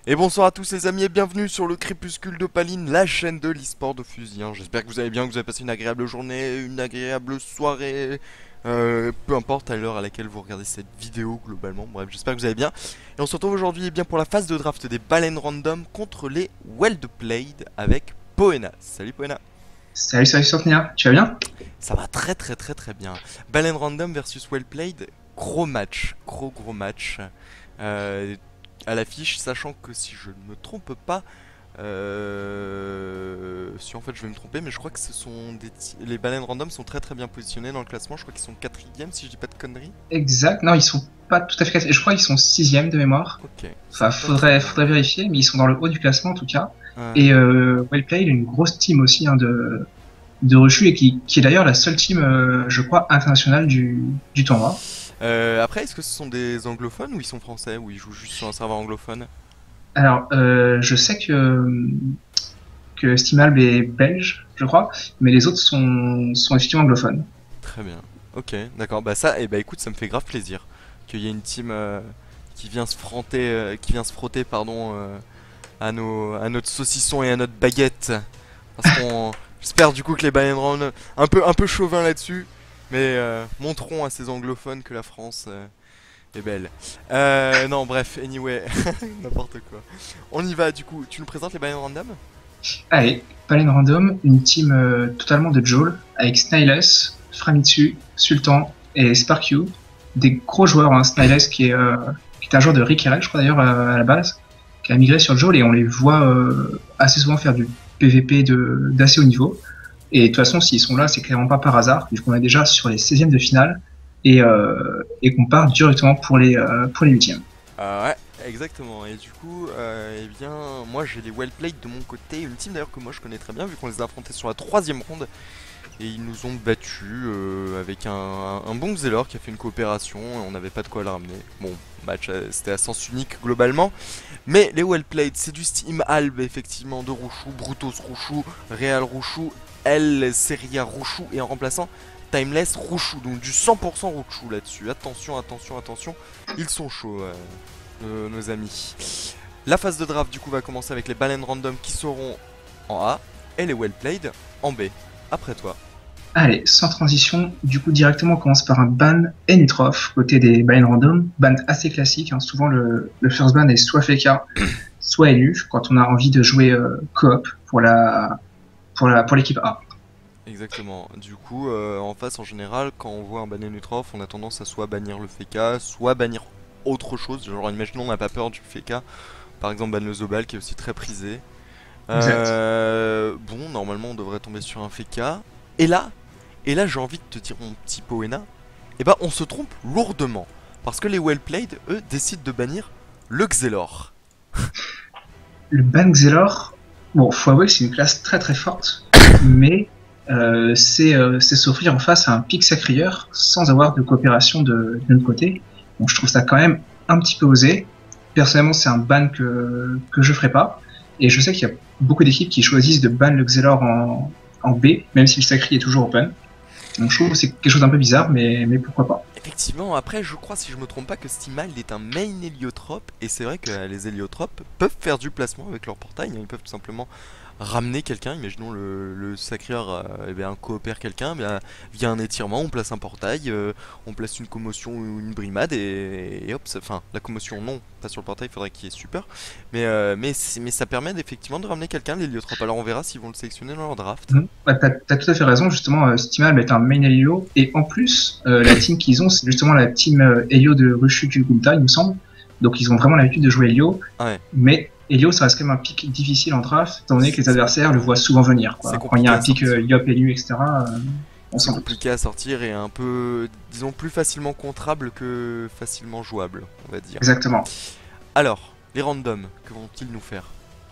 Et bonsoir à tous les amis et bienvenue sur le Crépuscule d'Opaline, la chaîne de l'e-sport de Fusil. J'espère que vous allez bien, que vous avez passé une agréable journée, une agréable soirée, peu importe à l'heure à laquelle vous regardez cette vidéo globalement. Bref, j'espère que vous allez bien. Et on se retrouve aujourd'hui bien pour la phase de draft des baleines random contre les Well Played avec Poena. Salut Poena. Salut Sortnia, tu vas bien? Ça va très bien. Baleine random versus Well Played, gros match, gros match. Euh, à l'affiche, sachant que si je ne me trompe pas, si en fait je vais me tromper, mais je crois que ce sont les baleines random sont très bien positionnés dans le classement. Je crois qu'ils sont quatrième si je dis pas de conneries. Exact, non, ils sont pas tout à fait classés. Je crois qu'ils sont sixième de mémoire. Ok, ils sont Enfin, pas très loin. faudrait vérifier, mais ils sont dans le haut du classement en tout cas. Ouais. Et Wellplay, il a une grosse team aussi de Rushu et qui est d'ailleurs la seule team, je crois, internationale du tournoi. Après, est-ce que ce sont des anglophones ou ils sont français ou ils jouent juste sur un serveur anglophone? Alors, je sais que Steamalb est belge, je crois, mais les autres sont effectivement anglophones. Très bien. Ok, d'accord. Bah ça, et bah écoute, ça me fait grave plaisir qu'il y ait une team qui vient se frotter, pardon, à notre saucisson et à notre baguette. Parce qu'on, j'espère du coup que les baleines random, un peu chauvin là-dessus, mais montrons à ces anglophones que la France est belle. Non, bref, anyway, n'importe quoi. On y va du coup. Tu nous présentes les baleines random? Allez, Palen Random, une team totalement de Joel, avec Snylus, Framitsu, Sultan et Sparku. Des gros joueurs, hein. Snylus qui est un joueur de Rick RL, je crois d'ailleurs, à la base, qui a migré sur Joel et on les voit assez souvent faire du PVP d'assez haut niveau. Et de toute façon, s'ils sont là, c'est clairement pas par hasard, puisqu'on est déjà sur les 16e de finale et qu'on part directement pour les 8e. Ouais, exactement. Et du coup, eh bien, moi j'ai les well played de mon côté. Une team d'ailleurs que moi je connais très bien, vu qu'on les a affrontés sur la troisième ronde. Et ils nous ont battus avec un bon Xelor qui a fait une coopération. Et on n'avait pas de quoi le ramener. Bon, match c'était à sens unique globalement. Mais les well played, c'est du Steam Alb effectivement de Rouchou, Brutos Rouchou, Real Rouchou, El Seria Rouchou et en remplaçant Timeless Rouchou. Donc du 100% Rouchou là-dessus. Attention. Ils sont chauds, nos amis. La phase de draft du coup va commencer avec les baleines random qui seront en A et les well played en B. Après toi. Allez, sans transition, du coup directement on commence par un ban Enitrof côté des bans random, ban assez classique, hein. Souvent le first ban est soit FK, soit élu quand on a envie de jouer coop pour l'équipe A. Exactement. Du coup, en face, en général, quand on voit un banner Nutrof, on a tendance à soit bannir le FK, soit bannir autre chose. Genre, imaginons on n'a pas peur du FK. Par exemple, ban le Zobal qui est aussi très prisé. Exact. Bon, normalement, on devrait tomber sur un FK. Et là, et là, j'ai envie de te dire, mon petit Poena, eh ben, on se trompe lourdement. Parce que les well played, eux, décident de bannir le Xelor. Le ban Xelor, bon, faut avouer que c'est une classe très forte, mais c'est s'offrir en face à un pic sacrieur sans avoir de coopération de notre côté. Donc je trouve ça quand même un petit peu osé. Personnellement, c'est un ban que je ferai pas. Et je sais qu'il y a beaucoup d'équipes qui choisissent de ban le Xelor en B, même si le sacri est toujours open. Donc je trouve que c'est quelque chose d'un peu bizarre, mais pourquoi pas. Effectivement, après, je crois, si je me trompe pas, que Steamal est un main héliotrope. Et c'est vrai que les héliotropes peuvent faire du placement avec leur portail, hein. Ils peuvent tout simplement ramener quelqu'un. Imaginons le sacrieur eh bien, coopère quelqu'un via un étirement. On place un portail, on place une commotion ou une brimade. Et hop, enfin, la commotion, non, pas sur le portail, il faudrait qu'il y ait super. Mais ça permet effectivement de ramener quelqu'un, l'héliotrope. Alors on verra s'ils vont le sélectionner dans leur draft. Ouais, t'as tout à fait raison, justement, Steamal est un main Helio, et en plus, la team qu'ils ont, c'est justement la team Helio de Rushu Gunta, il me semble. Donc ils ont vraiment l'habitude de jouer Helio, Ah ouais, mais Helio, ça reste quand même un pic difficile en draft, étant donné que les c'est adversaires le voient souvent venir, c'est quoi. Quand il y a compliqué un à pic sortir. Yop Elu, etc., on C'est s'en doute. compliqué à sortir et un peu, disons, plus facilement contrable que facilement jouable, on va dire. Exactement. Alors, les randoms, que vont-ils nous faire?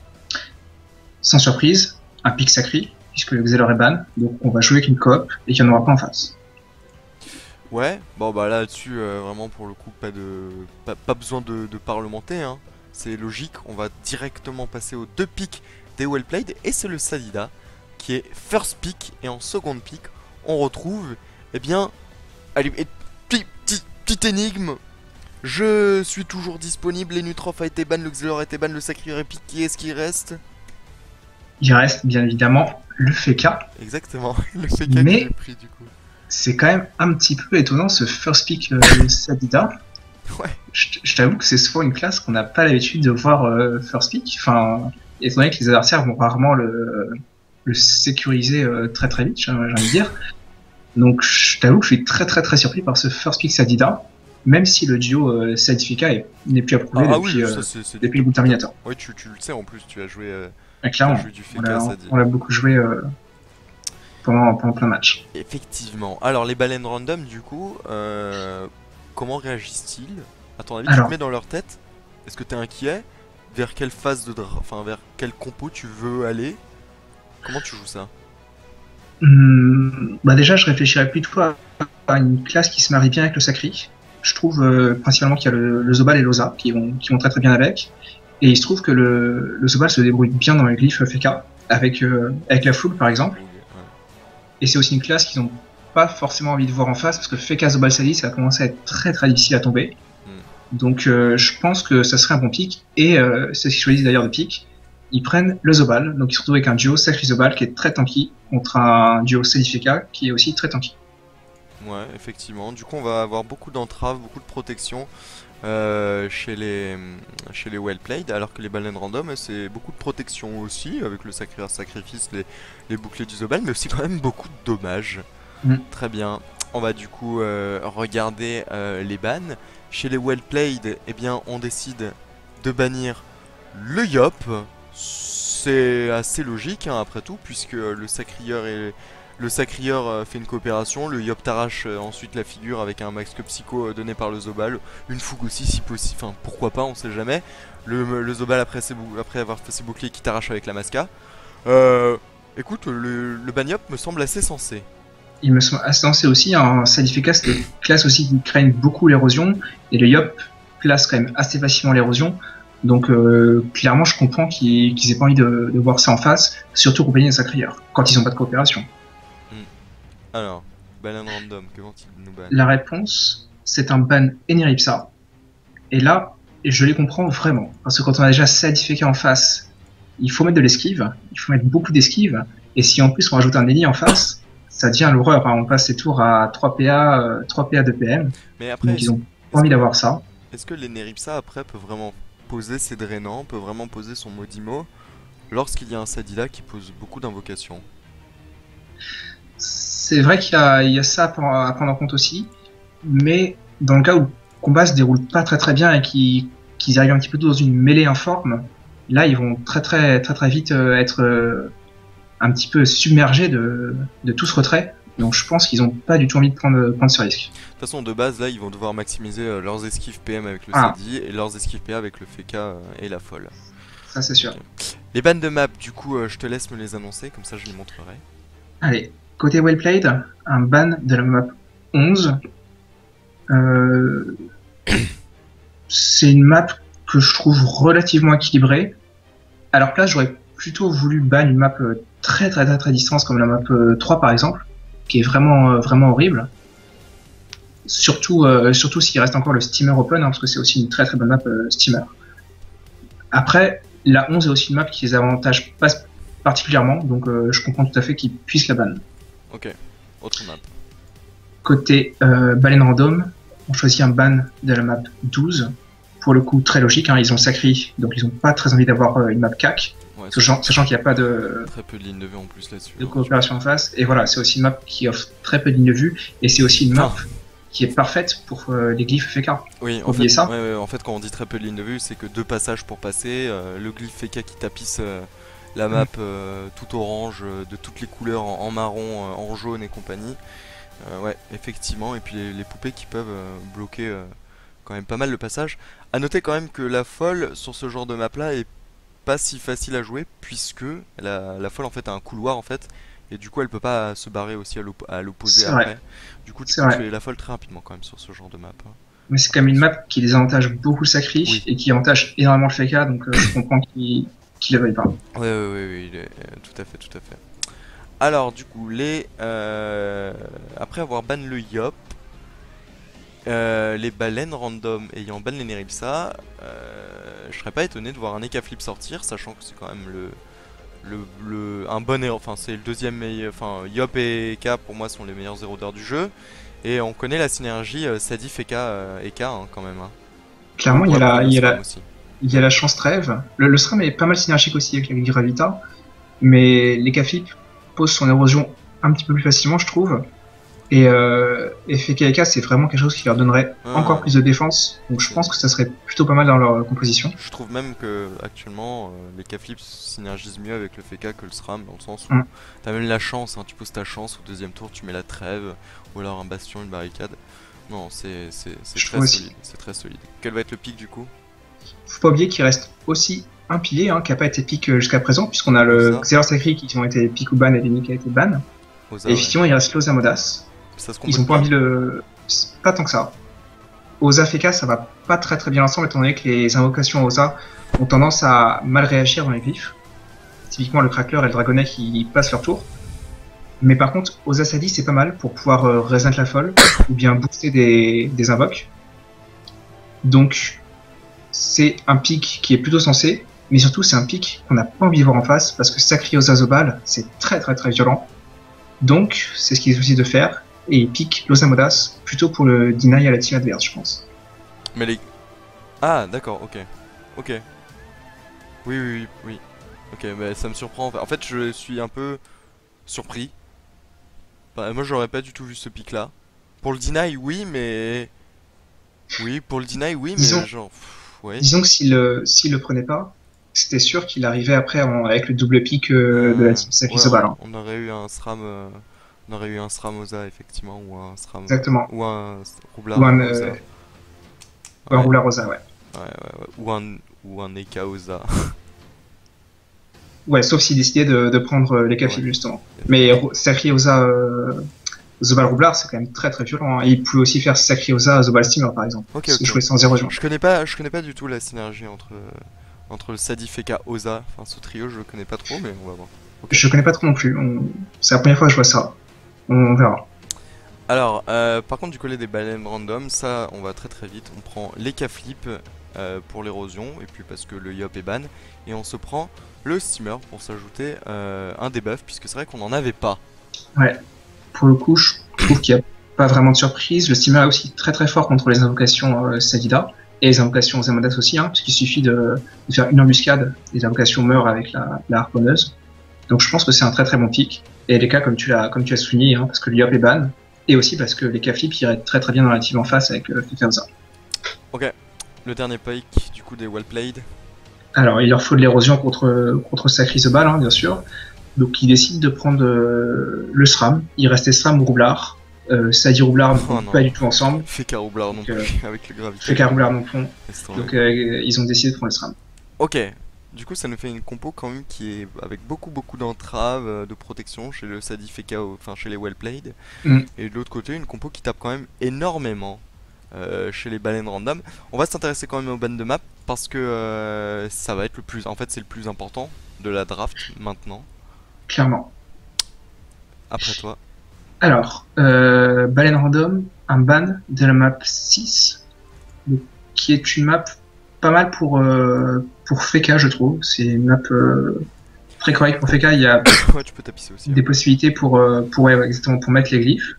Sans surprise, un pic sacré, puisque le Xelor est ban, donc on va jouer avec une coop, et qu'il n'y en aura pas en face. Ouais, bon bah là-dessus, vraiment pour le coup, pas besoin de parlementer, hein. C'est logique, on va directement passer aux deux picks des well played et c'est le Salida qui est first pick et en second pick, on retrouve, eh bien, allez, petite énigme, Je suis toujours disponible, les Nutrof a été ban, le Xelor a été ban, le Sacrier Epic, qui est-ce qui reste? Il reste bien évidemment le FK, Exactement, le FK que j'ai mais pris du coup. c'est quand même un petit peu étonnant ce first pick Sadida. Ouais. Je t'avoue que c'est souvent une classe qu'on n'a pas l'habitude de voir first pick. Enfin, étant donné que les adversaires vont rarement le sécuriser très très vite, j'ai envie de dire. Donc je t'avoue que je suis très très très surpris par ce first pick Sadida, même si le duo Sadifika n'est plus approuvé depuis, Oui, ça c'est depuis le bout de Terminator. Oui, tu le sais en plus, tu as joué, Clairement, du FK, ça dit. on l'a beaucoup joué pendant plein de matchs. Effectivement. Alors les baleines random du coup, comment réagissent-ils? À ton avis, tu te Alors, mets dans leur tête? Est-ce que t'es inquiet? Vers quelle phase de enfin vers quel compo tu veux aller? Comment tu joues ça? bah déjà, je réfléchirais plutôt à une classe qui se marie bien avec le Sacri. Je trouve principalement qu'il y a le Zobal et l'Oza qui vont très très bien avec. Et il se trouve que le Zobal se débrouille bien dans les glyphes FK, avec la foule par exemple. Ouais. Et c'est aussi une classe qu'ils n'ont pas forcément envie de voir en face, parce que FK Zobal Sali, ça a commencé à être très très difficile à tomber. Donc je pense que ça serait un bon pick, et c'est ce qu'ils choisissent d'ailleurs de pick. Ils prennent le Zobal, donc ils se retrouvent avec un duo Sacri Zobal qui est très tanky, contre un duo Salifeka qui est aussi très tanky. Ouais, effectivement. Du coup, on va avoir beaucoup d'entraves, beaucoup de protection chez les well played, alors que les baleines random, c'est beaucoup de protection aussi, avec le sacrifice, les boucliers du Zobal, mais aussi quand même beaucoup de dommages. Très bien. On va du coup regarder les bans. Chez les well played, eh bien, on décide de bannir le Yop. C'est assez logique hein, après tout, puisque le sacrieur fait une coopération, le Yop t'arrache ensuite la figure avec un max que psycho donné par le Zobal, une fougue aussi si possible, enfin pourquoi pas, on sait jamais. Le Zobal après avoir fait ses boucliers qui t'arrache avec la Masca. Écoute, le ban Yop me semble assez sensé. Il me semble assez lancé aussi, un Salifeka c'est une classe aussi qui craigne beaucoup l'érosion, et le Yop place quand même assez facilement l'érosion. Donc clairement je comprends qu'ils aient pas envie de voir ça en face, surtout accompagné des sacrieurs, quand ils ont pas de coopération. Alors, baleine random, que vont-ils nous ban? La réponse, c'est un ban Eneripsa. Et là, je les comprends vraiment. Parce que quand on a déjà Sadifeka en face, il faut mettre de l'esquive, il faut mettre beaucoup d'esquive. Et si en plus on rajoute un Eni en face, ça devient l'horreur. Hein. On passe les tours à 3 PA, 3 PA de PM. Mais après, donc ils ont pas envie d'avoir ça. Est-ce que l'Eneripsa après peut vraiment poser ses drainants, peut vraiment poser son Modimo lorsqu'il y a un Sadila qui pose beaucoup d'invocations? C'est vrai qu'il y a ça à prendre en compte aussi, mais dans le cas où le combat se déroule pas très très bien et qu'ils arrivent un petit peu dans une mêlée informe, là ils vont très vite être un petit peu submergés de tout ce retrait. Donc je pense qu'ils ont pas du tout envie de prendre ce risque. De toute façon, de base, là, ils vont devoir maximiser leurs esquives PM avec le Sadi et leurs esquives PA avec le Feka et la folle. Ça c'est sûr. Les bans de map, du coup, je te laisse me les annoncer, comme ça je les montrerai. Allez, côté well played, un ban de la map 11. C'est une map que je trouve relativement équilibrée. À leur place, j'aurais plutôt voulu ban une map très distance comme la map 3 par exemple, qui est vraiment horrible. Surtout s'il reste encore le Steamer Open, hein, parce que c'est aussi une très bonne map Steamer. Après, la 11 est aussi une map qui les avantage pas particulièrement, donc je comprends tout à fait qu'ils puissent la ban. Ok, autre map. Côté baleine random, on choisit un ban de la map 12. Pour le coup, très logique, hein, ils ont sacré, donc ils n'ont pas très envie d'avoir une map CAC, Ouais, sachant qu'il n'y a pas de très peu de lignes de vue en plus là-dessus. de coopération en face. Et voilà, c'est aussi une map qui offre très peu de lignes de vue, et c'est aussi une map qui est parfaite pour les glyphes FK. Oui, en fait, en fait, quand on dit très peu de lignes de vue, c'est que 2 passages pour passer, le glyphe FK qui tapisse la map tout orange, de toutes les couleurs en marron, en jaune et compagnie. Ouais, effectivement, et puis les poupées qui peuvent bloquer quand même pas mal le passage. A noter quand même que la folle sur ce genre de map là est pas si facile à jouer, puisque la folle en fait a un couloir en fait, et du coup elle peut pas se barrer aussi à l'opposé après. Vrai. Du coup tu peux tuer la folle très rapidement quand même sur ce genre de map. Hein. Mais c'est quand même une map qui les avantage beaucoup le sacri, Oui. et qui avantage énormément le FK, donc je comprends qu'il la veuille pas. Oui, tout à fait. Alors du coup après avoir ban le Yop, Les baleines random ayant ban les Neripsa, je serais pas étonné de voir un Eka Flip sortir, sachant que c'est quand même un bon erreur. Enfin, c'est le deuxième meilleur. Enfin, Yop et Eka pour moi sont les meilleurs érodeurs du jeu. Et on connaît la synergie Sadif Eka hein, quand même. Hein. On Clairement, pourrait prendre le SRAM aussi. il y a la chance trêve. Le SRAM est pas mal synergique aussi avec la Gravita, mais les Flip posent son érosion un petit peu plus facilement, je trouve. Et FKK, c'est vraiment quelque chose qui leur donnerait encore plus de défense. Donc je pense que ça serait plutôt pas mal dans leur composition. Je trouve même que actuellement les K-flips synergisent mieux avec le FK que le SRAM, dans le sens où t'as même la chance, hein, tu poses ta chance au deuxième tour, tu mets la trêve, ou alors un bastion, une barricade. Non, c'est très solide, c'est très solide. Quel va être le pic du coup? Faut pas oublier qu'il reste aussi un pilier hein, qui a pas été pick jusqu'à présent, puisqu'on a le Xeor Sacri qui ont été pick ou ban et Lenny qui a été ban. Et effectivement, il reste l'Osa Modas. Ils ont pas envie de... Pas tant que ça. Osa FK, ça va pas très très bien ensemble, étant donné que les invocations Osa ont tendance à mal réagir dans les glyphes. Typiquement, le Crackler et le Dragonnet qui passent leur tour. Mais par contre, Osa Sadi, c'est pas mal pour pouvoir reset la folle, ou bien booster des invoques. Donc, c'est un pic qui est plutôt sensé, mais surtout, c'est un pic qu'on n'a pas envie de voir en face, parce que Sacri Osa Zobal, c'est très très très violent. Donc, c'est ce qu'ils décident de faire. Et il pique Los Amodas plutôt pour le deny à la team adverse, je pense. Mais les... Ah, d'accord, ok. Ok. Oui. Ok, mais ça me surprend. En fait, je suis un peu surpris. Bah, moi, j'aurais pas du tout vu ce pic là. Pour le deny, oui, mais... Oui, pour le deny, oui, mais genre... ouais. Disons que s'il le prenait pas, c'était sûr qu'il arrivait après avec le double pic de la team Sacri Zobal. Hein. On aurait eu un SRAM... On aurait eu un SRAM Osa effectivement, ou un SRAM... Exactement. Ou un Roublard Osa. Ou un Roublard Osa, ouais. Ou un Eka Osa. Ouais, sauf s'il décidait de prendre les Flip justement. Mais Sacri Osa Zobal Roublard, c'est quand même très très violent. Hein. Et il pouvait aussi faire Sacri Osa Zobal Steamer par exemple. Ok. Jouer sans érosion. Je connais pas du tout la synergie entre le Sadif Eka Osa. Enfin, ce trio, je le connais pas trop, mais on va voir. Okay. Je connais pas trop non plus. C'est la première fois que je vois ça. On verra. Alors, par contre, du côté des baleines random, ça, on va très très vite. On prend les K-flip pour l'érosion, et puis parce que le Yop est ban, et on se prend le steamer pour s'ajouter un debuff, puisque c'est vrai qu'on n'en avait pas. Ouais, pour le coup, je trouve qu'il n'y a pas vraiment de surprise. Le steamer est aussi très très fort contre les invocations Sadida, et les invocations Zamadas aussi, hein, puisqu'il suffit de faire une embuscade, les invocations meurent avec la harponneuse. Donc je pense que c'est un très très bon pick. Et les cas comme tu l'as souligné, hein, parce que l'Yop est ban, et aussi parce que les K-flip iraient très très bien dans la team en face avec Fifenza. Ok, le dernier pick du coup des well played. Alors il leur faut de l'érosion contre Sacri Zobal, hein, bien sûr. Donc ils décident de prendre le SRAM. Il restait SRAM ou Roublard. Sadi Roublard pas du tout ensemble. Feka Roublard non plus, avec le gravité. Feka Roublard non plus. Donc ils ont décidé de prendre le SRAM. Ok. Du coup, ça nous fait une compo quand même qui est avec beaucoup d'entraves, de protection chez le Sadi Feka, enfin chez les well played. Et de l'autre côté, une compo qui tape quand même énormément chez les baleines random. On va s'intéresser quand même aux ban de map parce que ça va être le plus. En fait, c'est le plus important de la draft maintenant. Clairement. Après toi. Alors, baleine random, un ban de la map 6, qui est une map pas mal pour Feka, je trouve. C'est une map très correcte pour Feka. Il y a ouais, tu peux tapisser aussi, des possibilités pour mettre les glyphes.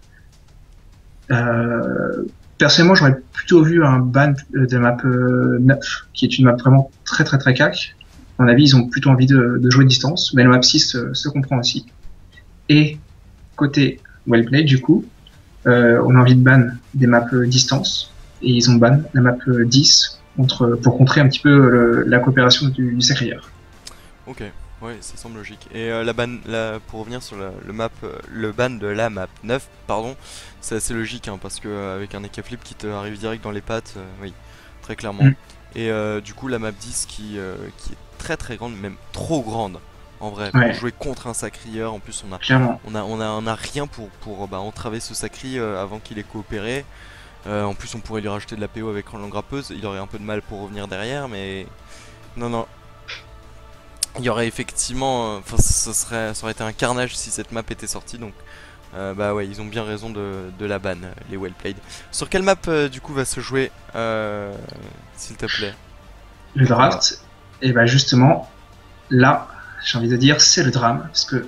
Personnellement, j'aurais plutôt vu un ban de la map 9, qui est une map vraiment très très très cac. À mon avis, ils ont plutôt envie de jouer de distance, mais la map 6 se comprend aussi. Et côté Wellplay, du coup, on a envie de ban des maps distance, et ils ont ban la map 10 pour contrer un petit peu la coopération du Sacrieur. Ok, ouais, ça semble logique. Et pour revenir sur le ban de la map 9, pardon, c'est assez logique, hein, parce que avec un Eka Flip qui te arrive direct dans les pattes, oui, très clairement. Et du coup, la map 10 qui est très très grande, même trop grande. En vrai, pour jouer contre un Sacrieur, en plus on a rien pour entraver ce Sacri avant qu'il ait coopéré. En plus on pourrait lui rajouter de la PO avec l'engrappeuse, il aurait un peu de mal pour revenir derrière, mais non. Il y aurait effectivement, ça aurait été un carnage si cette map était sortie, donc Bah ouais, ils ont bien raison de la ban, les well played. Sur quelle map du coup va se jouer, s'il te plaît, Le le combat? draft, et bah justement, là, j'ai envie de dire, c'est le drame, parce que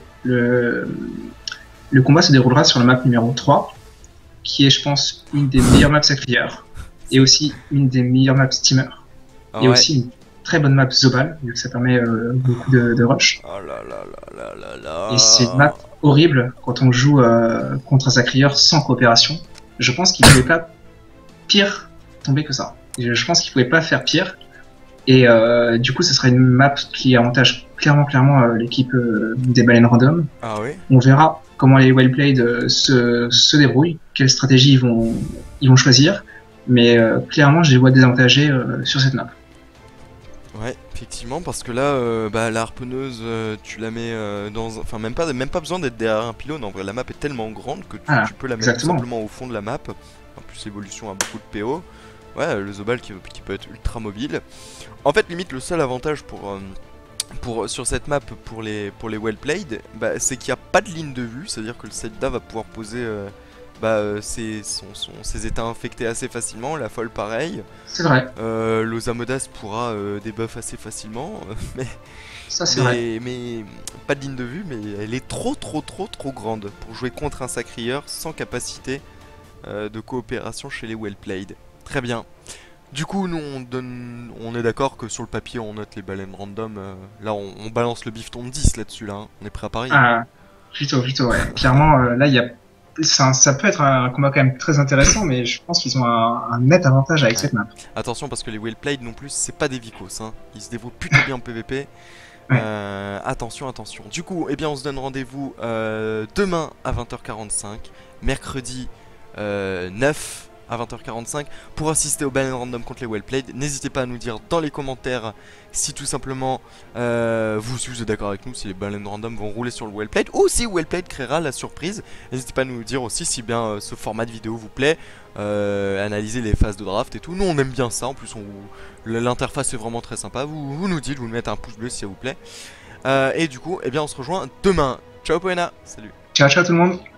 le combat se déroulera sur la map numéro 3, qui est, je pense, une des meilleures maps sacrifieurs, et aussi une des meilleures maps steamer, Ah et ouais. aussi une très bonne map Zobal, vu que ça permet beaucoup de rush. Oh là là là là là Et c'est une map là. horrible quand on joue contre un sacrieur sans coopération. Je pense qu'il ne pouvait pas pire tomber que ça. Je pense qu'il ne pouvait pas faire pire. Et du coup, ce sera une map qui avantage clairement l'équipe des baleines random. Ah ouais. On verra comment les well played se débrouillent, quelle stratégie ils vont choisir. Mais clairement, je les vois désavantagés sur cette map. Ouais, effectivement, parce que là, bah, la harponneuse, tu la mets dans... Enfin, même pas besoin d'être derrière un pylône, en vrai, la map est tellement grande que Ah, tu peux la mettre tout exactement. simplement au fond de la map. En plus, l'évolution a beaucoup de PO. Ouais, le Zobal qui peut être ultra mobile. En fait, limite, le seul avantage sur cette map pour les well played, bah, c'est qu'il n'y a pas de ligne de vue, c'est-à-dire que le Zelda va pouvoir poser ses états infectés assez facilement, la folle pareil. C'est vrai. L'Osamodas pourra debuff assez facilement, mais, Ça, c'est vrai. mais pas de ligne de vue, mais elle est trop grande pour jouer contre un sacrieur sans capacité de coopération chez les well played. Très bien. Du coup, nous on est d'accord que sur le papier on note les baleines random. Là, on balance le bifton de 10 là-dessus, là, hein. On est prêt à parier. Ah, plutôt, ouais. Clairement, là, il y a ça peut être un combat quand même très intéressant, mais je pense qu'ils ont un net avantage avec Ouais. cette map. Attention parce que les well played non plus, c'est pas des vicos, hein. Ils se débrouillent plutôt bien en PvP. Ouais. Attention. Du coup, eh bien, on se donne rendez-vous demain à 20h45, mercredi 9 à 20h45 pour assister au Baleine Random contre les Wellplayed. N'hésitez pas à nous dire dans les commentaires si tout simplement si vous êtes d'accord avec nous, si les Baleine Random vont rouler sur le Wellplayed ou si Wellplayed créera la surprise. N'hésitez pas à nous dire aussi si bien ce format de vidéo vous plaît, analyser les phases de draft et tout. Nous on aime bien ça, en plus l'interface est vraiment très sympa. Vous nous dites, vous nous mettez un pouce bleu si ça vous plaît. Et du coup, eh bien on se rejoint demain. Ciao Poena, salut. Ciao tout le monde.